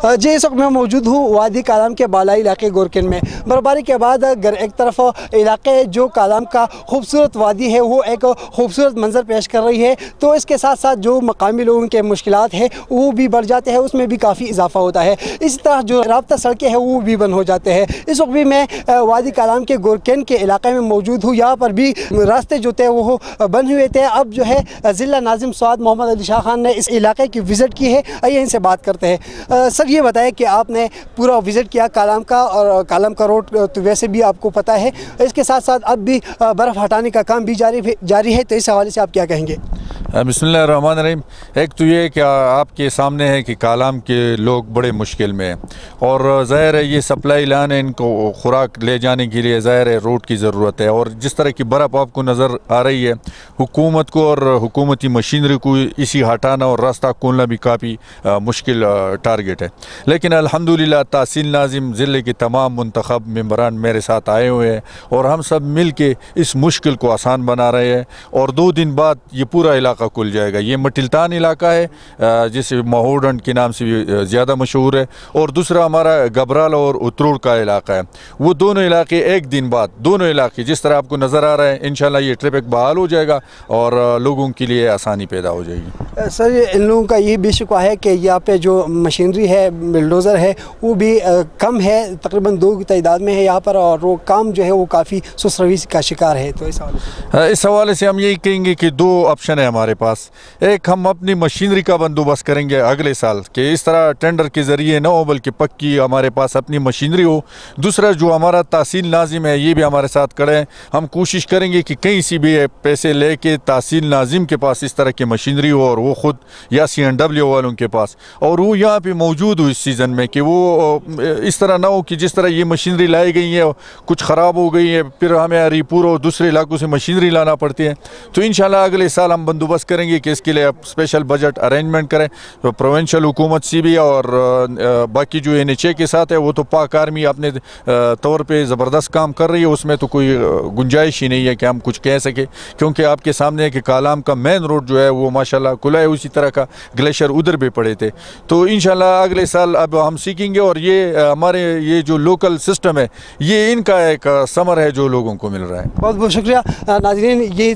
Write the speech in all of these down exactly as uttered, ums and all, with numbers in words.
جی اس وقت میں موجود ہوں وادی کالام کے بالائی علاقے گورکن میں۔ برفباری کے بعد اگر ایک طرف علاقے جو کالام کا خوبصورت وادی ہے وہ ایک خوبصورت منظر پیش کر رہی ہے، تو اس کے ساتھ ساتھ جو مقامی لوگوں کے مشکلات ہیں وہ بھی بڑھ جاتے ہیں، اس میں بھی کافی اضافہ ہوتا ہے۔ اسی طرح جو رابطہ سڑکیں ہیں وہ بھی بند ہو جاتے ہیں۔ اس وقت بھی میں وادی کالام کے گورکن کے علاقے میں موجود ہوں، یہاں پر بھی راستے جو تھے وہ بند ہوئے تھے۔ اب جو ہے ضلع ناظم سوات محمد علی شاہ خان نے اس علاقے کی وزٹ کی ہے، آئیے ان سے بات کرتے ہیں۔ سر یہ بتائیں کہ آپ نے پورا وزٹ کیا کالام کا، اور کالام کا روڈ تو ویسے بھی آپ کو پتہ ہے، اس کے ساتھ ساتھ اب بھی برف ہٹانے کا کام بھی جاری جاری ہے، تو اس حوالے سے آپ کیا کہیں گے؟ بسم اللہ الرحمن الرحیم۔ ایک تو یہ کہ آپ کے سامنے ہے کہ کالام کے لوگ بڑے مشکل میں ہیں، اور ظاہر ہے یہ سپلائی لانے ان کو خوراک لے جانے کے لیے ظاہر ہے روڈ کی ضرورت ہے، اور جس طرح کی برف آپ کو نظر آ رہی ہے، حکومت کو اور حکومتی مشینری کو اسی ہٹانا اور راستہ کھولنا بھی کافی مشکل ٹارگٹ ہے، لیکن الحمدللہ تحصیل ناظم ضلع کے تمام منتخب ممبران میرے ساتھ آئے ہوئے ہیں، اور ہم سب مل کے اس مشکل کو آسان بنا رہے ہیں، اور دو دن بعد یہ پورا علاقہ کھل جائے گا۔ یہ مٹلتان علاقہ ہے جسے مہوڈنڈ کے نام سے بھی زیادہ مشہور ہے، اور دوسرا ہمارا گبرال اور اتروڑ کا علاقہ ہے۔ وہ دونوں علاقے ایک دن بعد دونوں علاقے جس طرح آپ کو نظر آ رہا ہے انشاءاللہ یہ ٹریفک بحال ہو جائے گا اور لوگوں کے لیے آسانی پیدا ہو جائے گی۔ سر ان لوگوں کا یہ بھی شکوہ ہے کہ یہاں پہ جو مشینری ہے، بلڈوزر ہے، وہ بھی کم ہے، تقریباً دو کی تعداد میں ہے یہاں پر، اور وہ کام جو ہے وہ کافی سست روی کا شکار ہے، تو اس حوالے سے اس حوالے سے ہم یہی کہیں گے کہ دو آپشن ہے ہمارے پاس۔ ایک ہم اپنی مشینری کا بندوبست کریں گے اگلے سال کہ اس طرح ٹینڈر کے ذریعے نہ ہو بلکہ پکی ہمارے پاس اپنی مشینری ہو۔ دوسرا جو ہمارا تحصیل ناظم ہے یہ بھی ہمارے ساتھ کھڑے ہیں، ہم کوشش کریں گے کہ کہیں سے بھی پیسے لے کے تحصیل ناظم کے پاس اس طرح کی مشینری ہو، اور وہ خود یا سی این ڈبلیو والوں کے پاس، اور وہ یہاں پہ موجود ہو اس سیزن میں، کہ وہ اس طرح نہ ہو کہ جس طرح یہ مشینری لائی گئی ہے کچھ خراب ہو گئی ہے، پھر ہمیں ہری پور اور دوسرے علاقوں سے مشینری لانا پڑتی ہے۔ تو انشاءاللہ اگلے سال ہم بندوبست کریں گے کہ اس کے لیے اسپیشل بجٹ ارینجمنٹ کریں، تو پروونشل حکومت سے بھی اور باقی جو این ایچ اے کے ساتھ ہے، وہ تو پاک آرمی اپنے طور پہ زبردست کام کر رہی ہے، اس میں تو کوئی گنجائش ہی نہیں ہے کہ ہم کچھ کہہ سکیں، کیونکہ آپ کے سامنے ہے کہ کالام کا مین روڈ جو ہے وہ ماشاءاللہ کھلا ہے، اسی طرح کا گلیشر ادھر بھی پڑے تھے۔ تو انشاءاللہ اگلے سال اب ہم سیکھیں گے، اور یہ ہمارے یہ جو لوکل سسٹم ہے یہ ان کا ایک ثمر ہے جو لوگوں کو مل رہا ہے۔ بہت بہت شکریہ ناظرین، یہ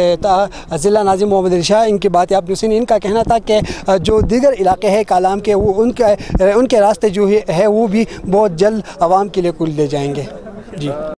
ضلع ناظم محمد علی شاہ ان کی باتیں آپ نے سنی۔ ان کا کہنا تھا کہ جو دیگر علاقے ہیں کالام کے، وہ ان کے ان کے راستے جو ہے وہ بھی بہت جلد عوام کے لیے کھول دیے جائیں گے۔ جی